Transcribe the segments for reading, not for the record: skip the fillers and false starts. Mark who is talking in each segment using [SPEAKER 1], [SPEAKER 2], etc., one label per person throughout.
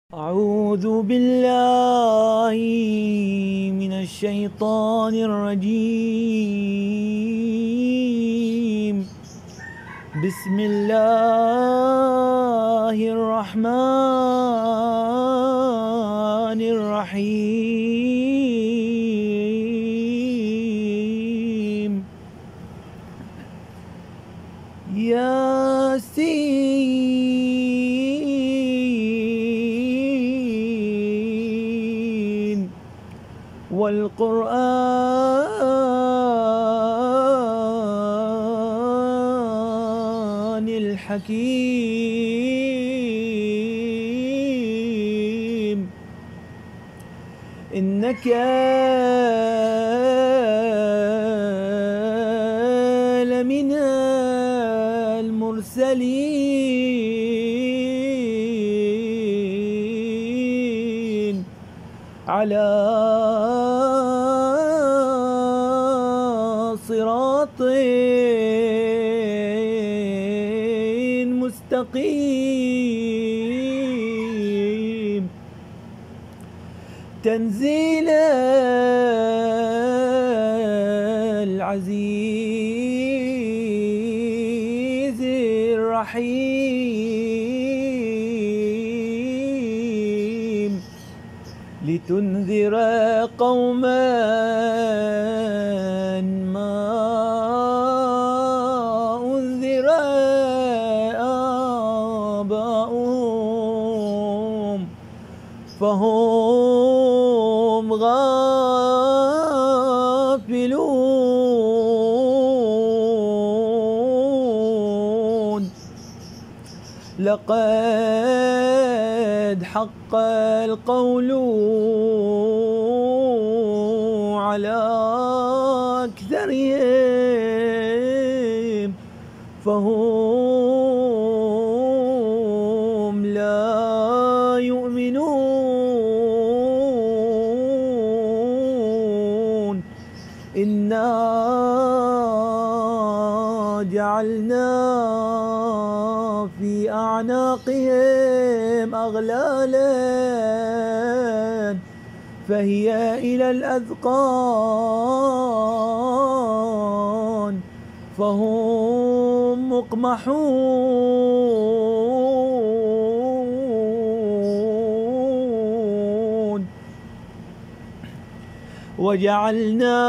[SPEAKER 1] أعوذ بالله من الشيطان الرجيم. بسم الله الرحمن الرحيم. ياسين والقرآن الحكيم إنك لمن المرسلين على صراط مستقيم. تنزيل العزيز الرحيم لتنذر قوما ما أنذر آباؤهم فهم غافلون. لقد حق القول على أكثرهم فهم لا يؤمنون. إنا جعلنا في أعناقهم أغلالا فهي إلى الأذقان فهم مقمحون. وجعلنا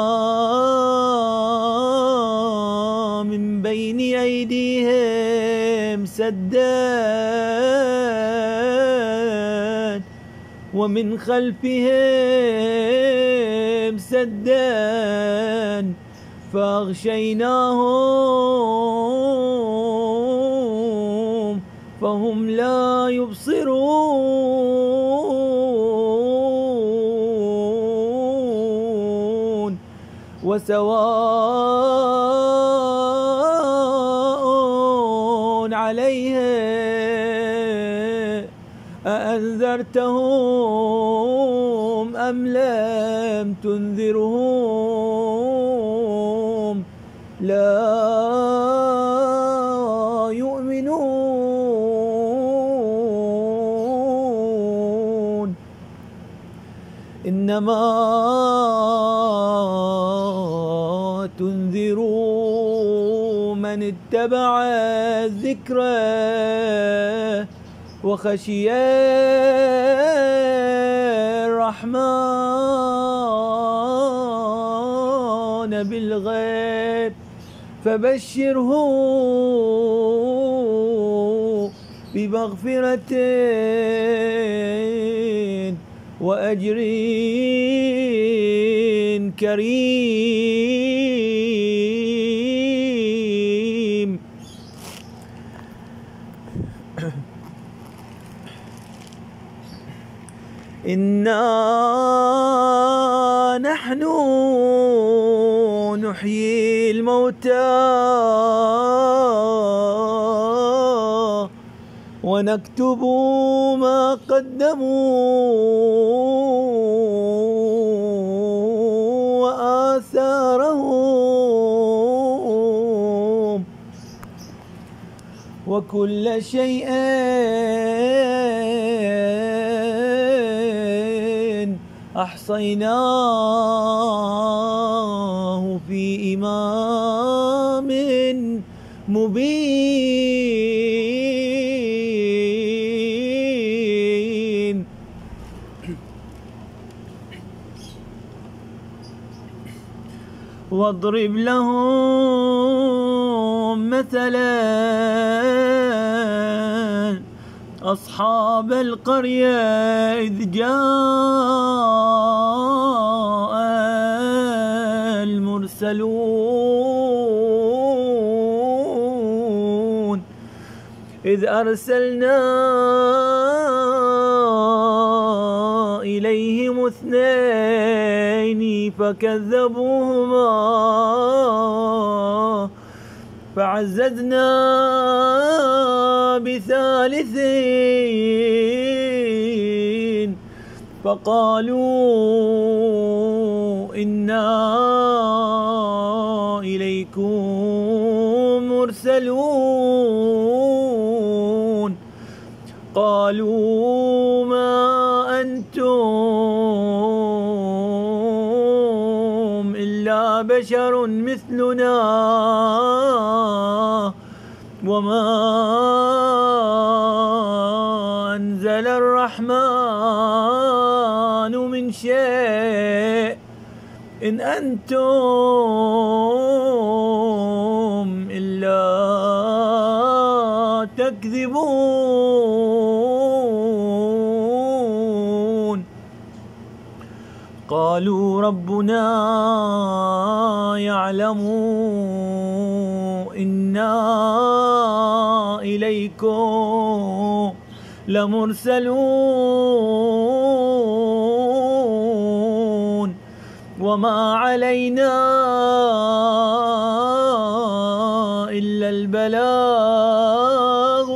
[SPEAKER 1] من بين أيديهم سدا ومن خلفهم سدا فأغشيناهم فهم لا يبصرون. وسواء عليهم أأنذرتهم أم لم تنذرهم لا يؤمنون. إنما تنذر من اتبع الذكر وخشي الرحمن بالغيب فبشره بمغفرة وأجر كريم. إنا نحن نحيي الموتى ونكتب ما قدموا وآثارهم وكل شيء أحصيناه في إمام مبين. واضرب لهم مثلا أصحاب القرية إذ جاء المرسلون إذ أرسلنا إليهم اثنين فكذبوهما فعززنا بثالث فقالوا إنا إليكم مرسلون. قالوا ما أنتم إلا بشر مثلنا وما أنزل الرحمن من شيء إن أنتم إلا تكذبون. قالوا ربنا يعلم إنا إليكم لمرسلون وما علينا إلا البلاغ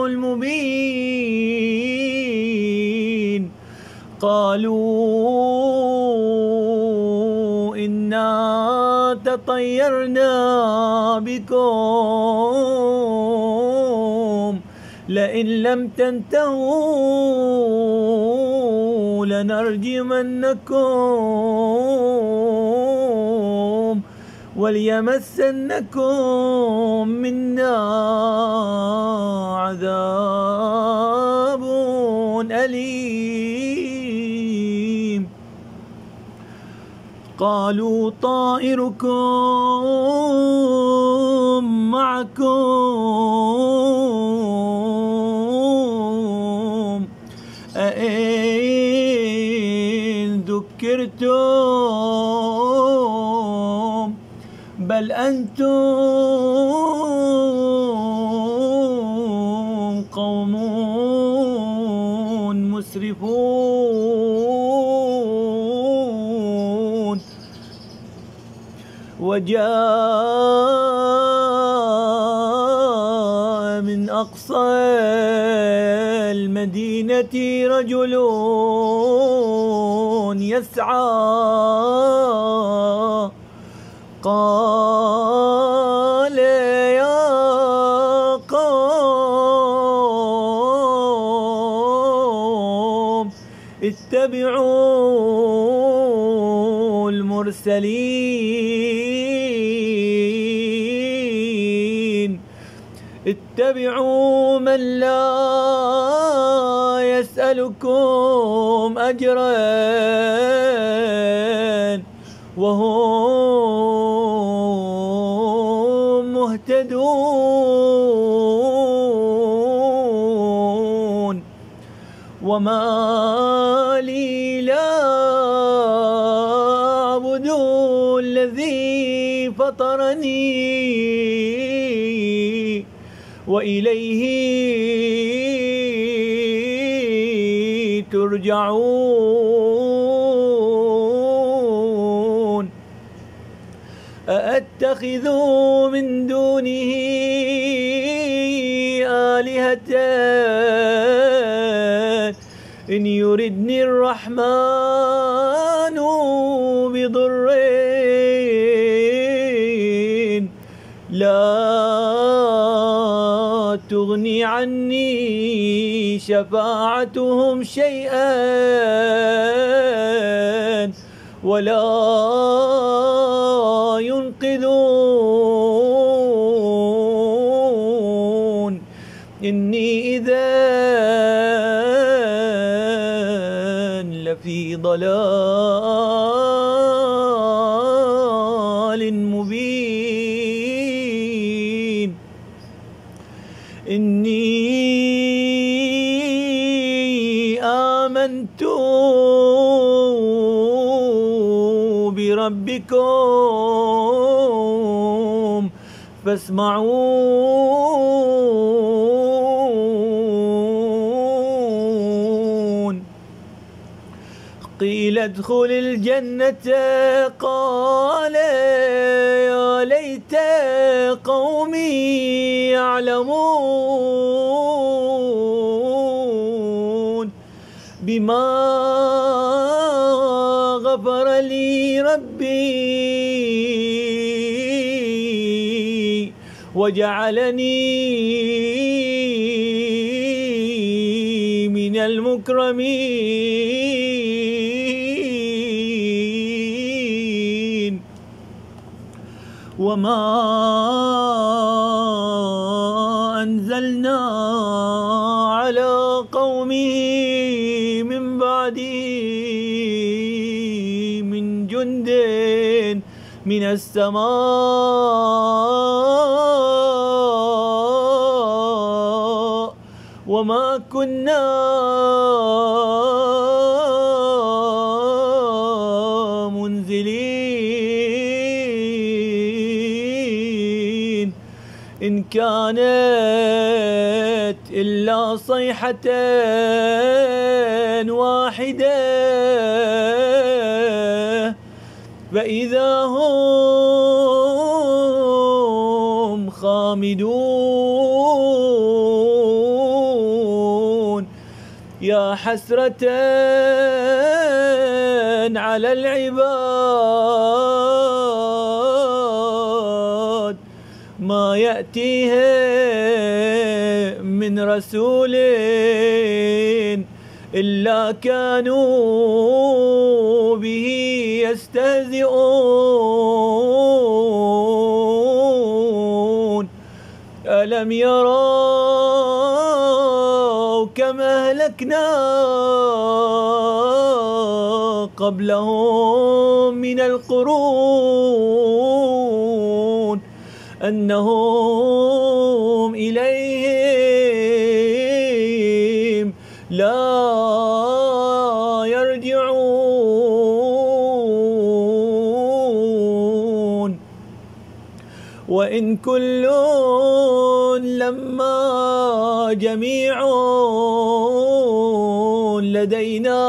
[SPEAKER 1] المبين. قالوا إنا تطيرنا بكم لئن لم تنتهوا لنرجمنكم وليمسنكم منا عذاب أليم. قالوا طائركم معكم أئن ذكرتم بل أنتم قوم مسرفون. وجاء من أقصى المدينة رجل يسعى قال يا قوم اتبعوا المرسلين اتبعوا من لا يسألكم أجرا وهم مهتدون. وما لي لا أعبد الذي فطرني وإليه ترجعون. أأتخذ من دونه آلهة إن يردني الرحمن بضر لا تغني تغني عني شفاعتهم شيئا ولا ينقذون. إني إذا لفي ضلال مبين. إني آمنت بربكم فاسمعون. قيل ادخل الجنة قال يا ليت قومي يعلمون بما غفر لي ربي وجعلني من المكرمين. وما أنزلنا على قومه من بعده من جند من السماء وما كنا منزلين. إن كانت إلا صيحة واحدة فإذا هم خامدون. يا حسرة على العباد ما يأتيهم من رسول إلا كانوا به يستهزئون. ألم يروا كم أهلكنا قبلهم من القرون أنهم إليهم لا يرجعون. وإن كل لما جميع لدينا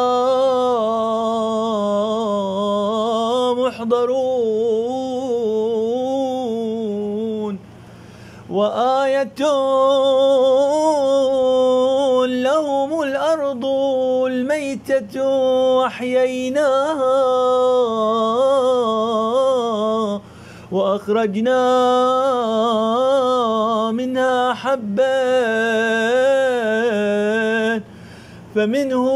[SPEAKER 1] محضرون. وآية لهم الأرض الميتة أحييناها وأخرجنا منها حبا فمنه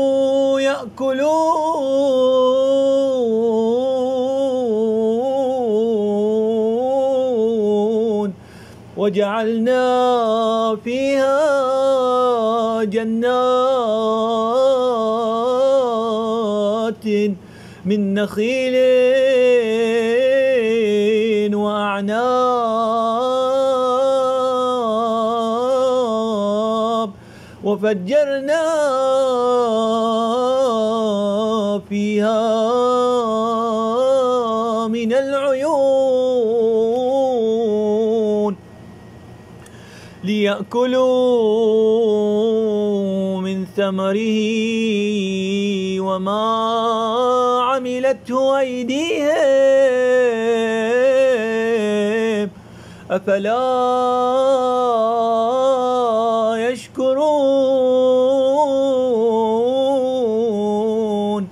[SPEAKER 1] يأكلون. وجعلنا فيها جنات من نخيل وأعناب وفجرنا فيها من العيون ليأكلوا من ثمره وما عملته أيديهم أفلا يشكرون.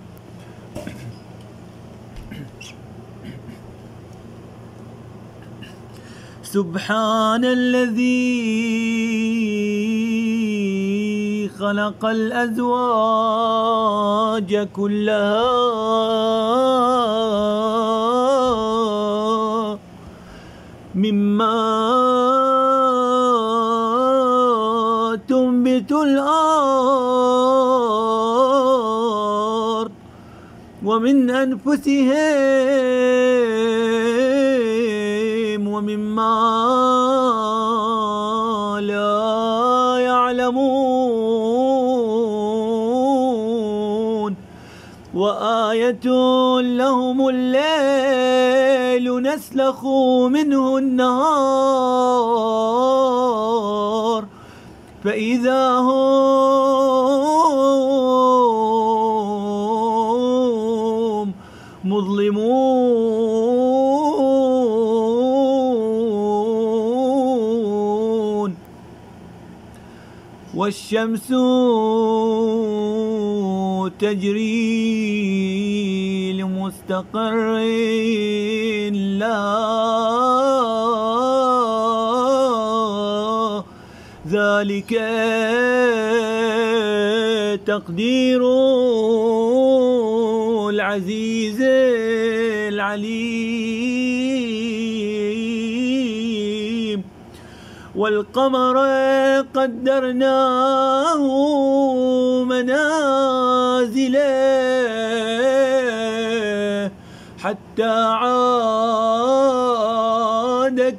[SPEAKER 1] سبحان الذي خلق الأزواج كلها مما تنبت الأرض ومن أنفسهم ومما لا يعلمون وآية لهم الليل نسلخ منه النهار فإذا هم مظلمون والشمس تجري لمستقر لها ذلك تقدير العزيز العليم والقمر قدرناه منازل حتى عاد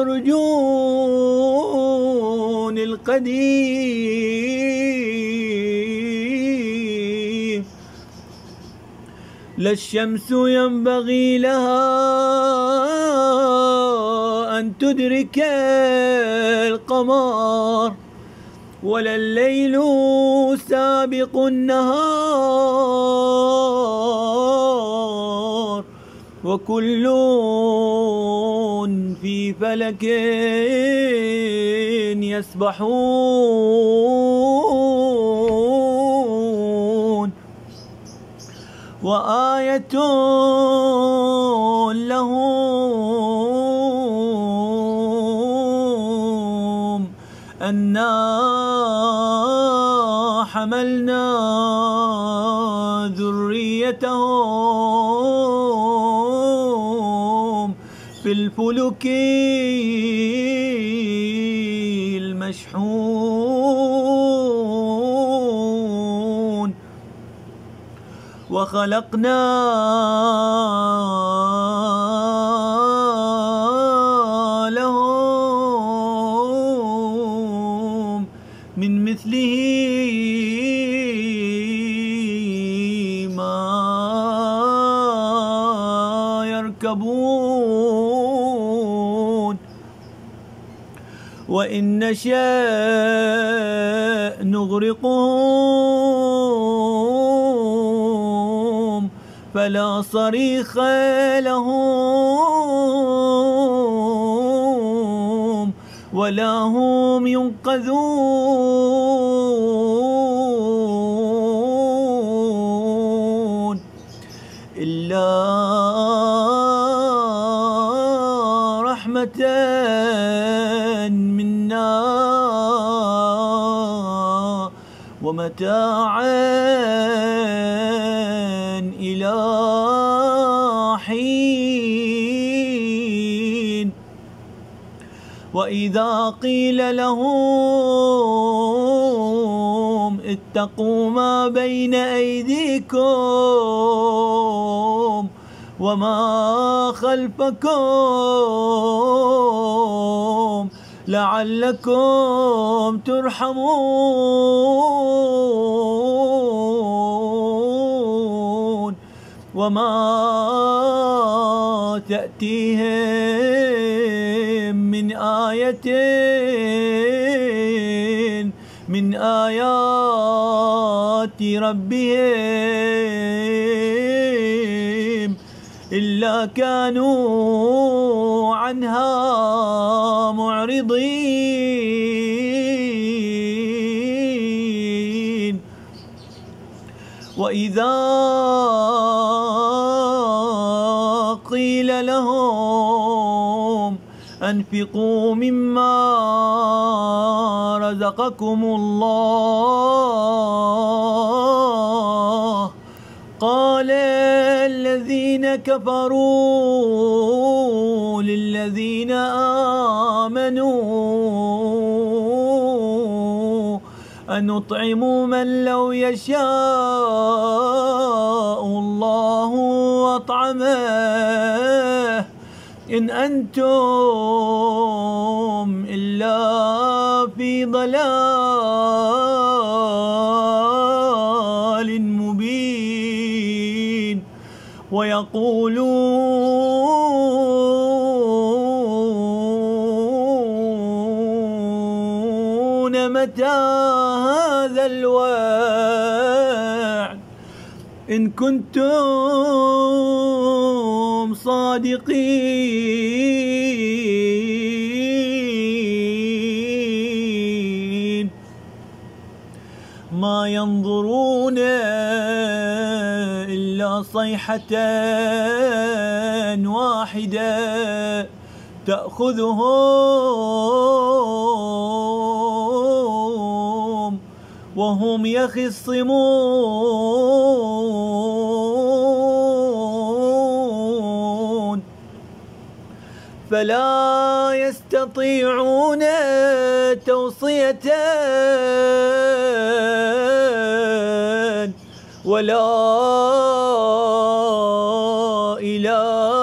[SPEAKER 1] كالعرجون القديم لا الشمس ينبغي لها أن تدرك القمر ولا الليل سابق النهار وكل في فلك يسبحون وآية لهم أنا حملنا ذريتهم في الفلك المشحون وخلقنا لهم من مثله ما يركبون وإن نشأ نغرقهم فلا صريخ لهم ولا هم ينقذون إلا رحمة منا ومتاعا إلى حين وإذا قيل لهم اتقوا ما بين أيديكم وما خلفكم لعلكم ترحمون وما تأتيهم من آية من آيات ربهم إلا كانوا عنها معرضين وإذا قيل لهم أنفقوا مما رزقكم الله. قال الذين كفروا للذين آمنوا أنطعم من لو يشاء الله أطعمه إن أنتم إلا في ضلال مبين. ويقولون متى هذا الوعد إن كنتم صادقين. ما ينظرون إلا صيحة واحدة تأخذهم وهم يخصمون فلا يستطيعون توصية ولا إلى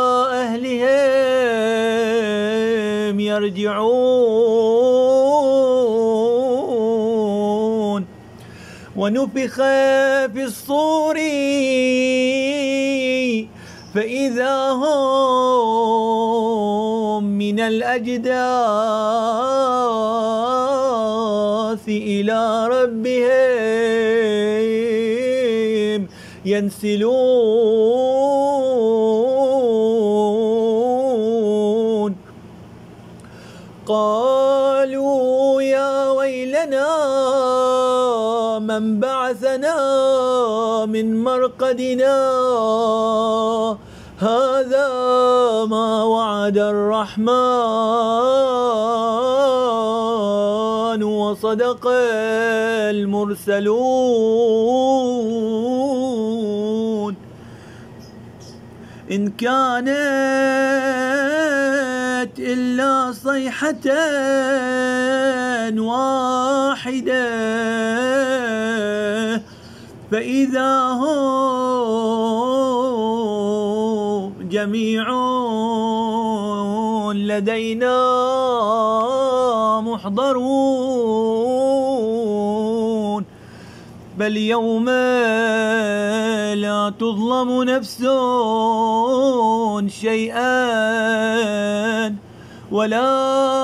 [SPEAKER 1] أهلهم يرجعون. ونفخ في الصور فإذا هم من الأجداث إلى ربهم ينسلون. قالوا يا ويلنا من بعثنا من مرقدنا هذا ما وعد الرحمن وصدق المرسلون. إن كانت إلا صيحة واحدة فإذا هم جميع لدينا محضرون. بل يوم لا تظلم نفس شيئا ولا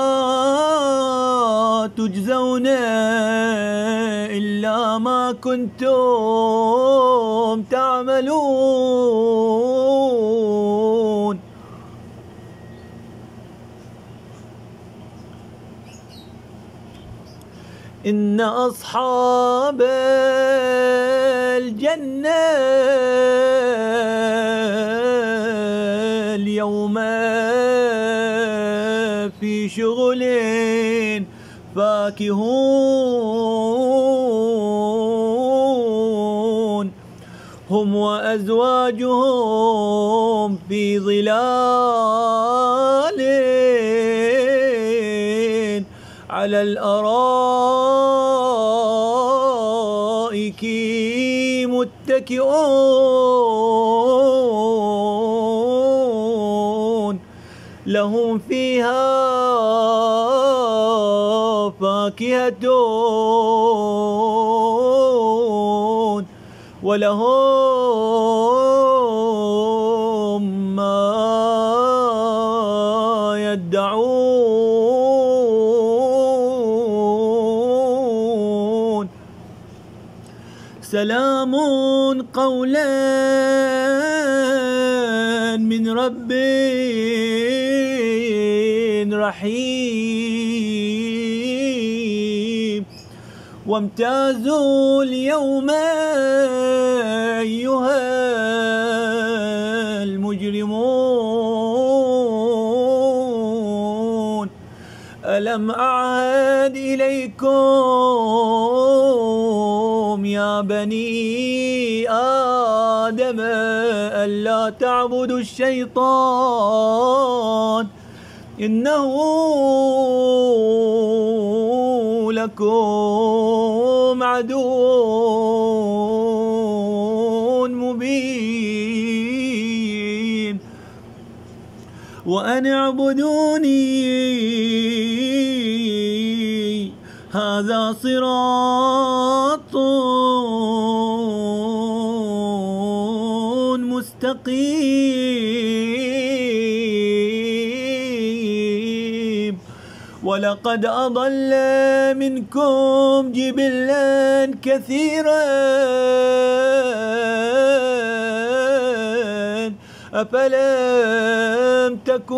[SPEAKER 1] تجزون إلا ما كنتم تعملون. إن أصحاب الجنة اليوم في شغل فاكهون هم وأزواجهم في ظلال على الأرائك متكئون لهم فيها فاكهة ولهم ما يدعون. سلام قولا من رب رحيم. وامتازوا اليوم أيها المجرمون ألم أعهد إليكم يا بني آدم ألا تعبدوا الشيطان إنه لكم عدو مبين وأن اعبدوني هذا صراط مستقيم ولقد أضل منكم جبلا كثيرا أفلم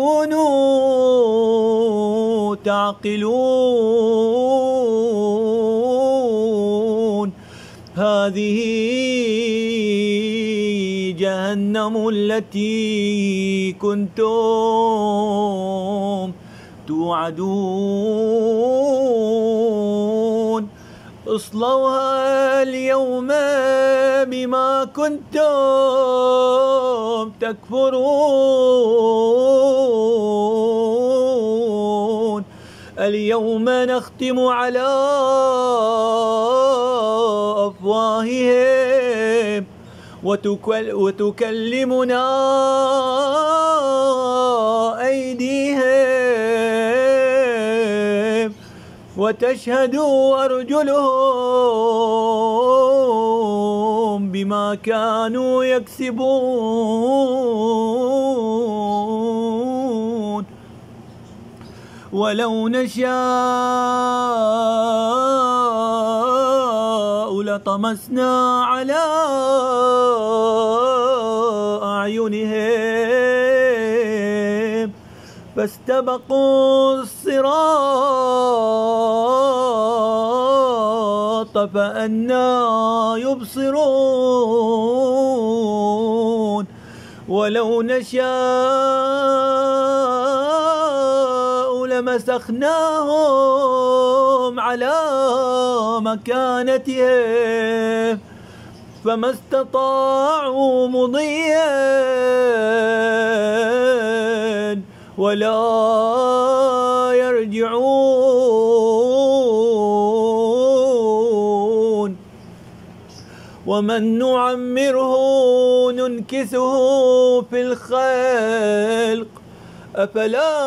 [SPEAKER 1] تكونوا تعقلون هذه جهنم التي كنتم توعدون اصلوها اليوم بما كنتم تكفرون اليوم نختم على أفواههم وتكلمنا أيديهم وتشهد أرجلهم بما كانوا يكسبون ولو نشاء لطمسنا على أعينهم فاستبقوا الصراط فأنى يبصرون ولو نشاء لمسخناهم على مكانتهم فما استطاعوا مضيا ولا يرجعون ومن نعمره ننكسه في الخلق أفلا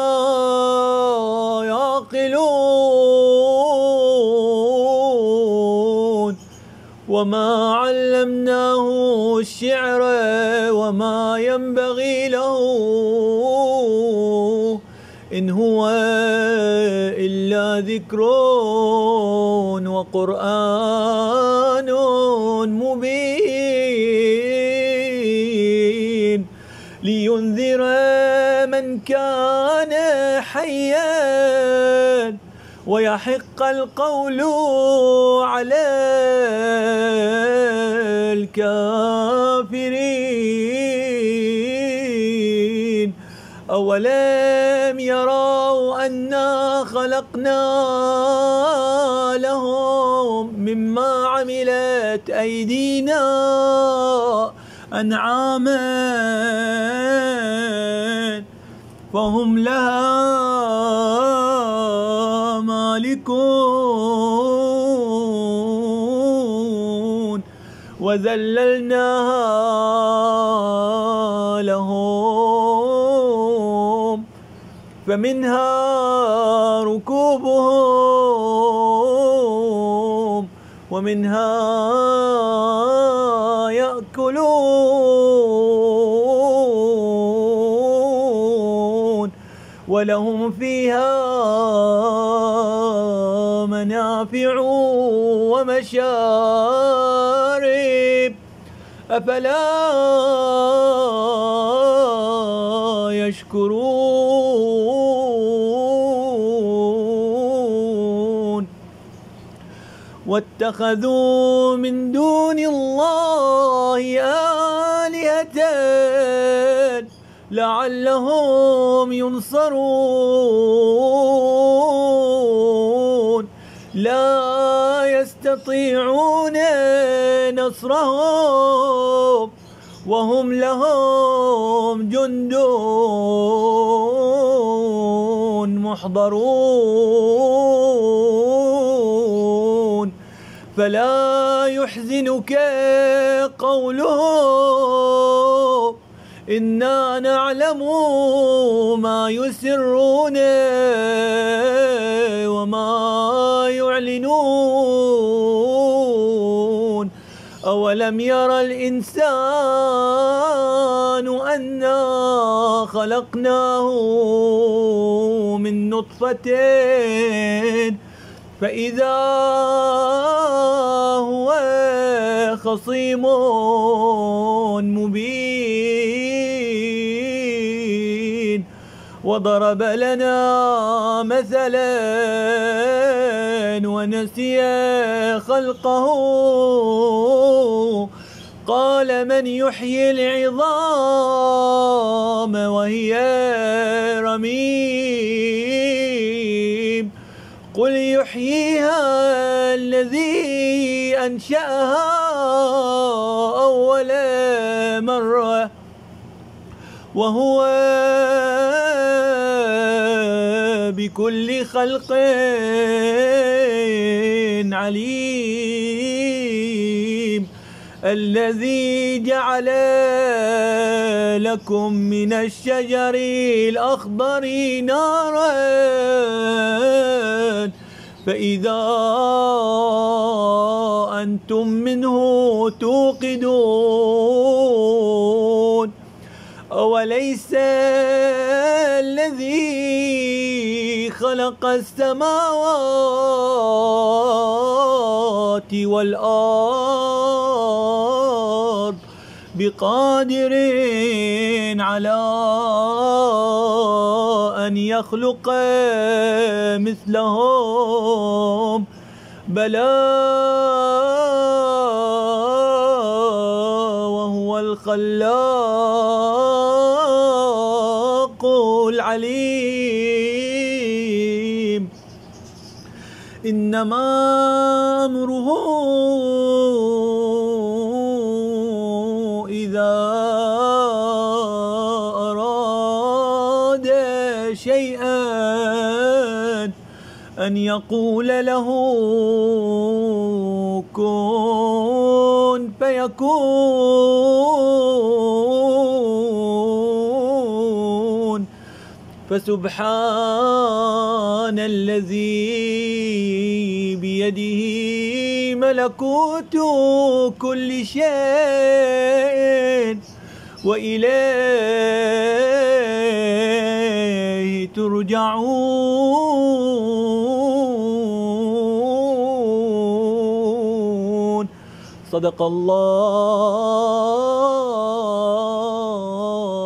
[SPEAKER 1] يعقلون وما علمناه الشعر وما ينبغي له إن هو إلا ذكر وقرآن مبين لينذر من كان حيا ويحق القول على الكافرين أولم يروا أنا خلقنا لهم مما عملت أيدينا أنعاما فهم لها مالكون وذللناها لهم فمنها ركوبهم ومنها يأكلون ولهم فيها منافع ومشارب أفلا يشكرون واتخذوا من دون الله آلهة لعلهم ينصرون لا يستطيعون نصرهم وهم لهم جند محضرون. فلا يحزنك قولهم إنا نعلم ما يسرون وما يعلنون. أولم ير الإنسان أنا خلقناه من نطفة فإذا هو خصيم مبين. وضرب لنا مثلا ونسي خلقه قال من يحيي العظام وهي رميم قل يحييها الذي أنشأها أول مرة وهو بكل خلق عليم. الذي جعل لكم من الشجر الأخضر نارا فإذا أنتم منه توقدون. أوليس الذي خلق السماوات والأرض بقادر على أن يخلق مثلهم بلى وهو الخلاق العليم. إنما أمره إذا أراد شيئا أن يقول له كن فيكون. فسبحان الذي بيده ملكوت كل شيء وإليه ترجعون. صدق الله. الله العلي العظيم.